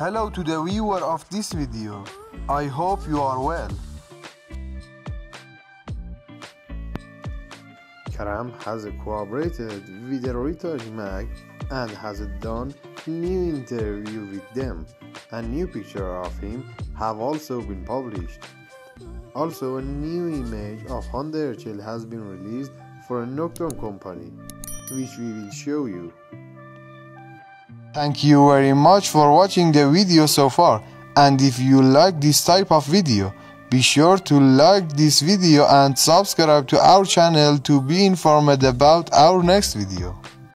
Hello to the viewer of this video. I hope you are well. Kerem has cooperated with the Research Mag and has done new interview with them. A new picture of him have also been published. Also, a new image of Hande has been released for a Nocturne company, which we will show you. Thank you very much for watching the video so far, and if you like this type of video, be sure to like this video and subscribe to our channel to be informed about our next video.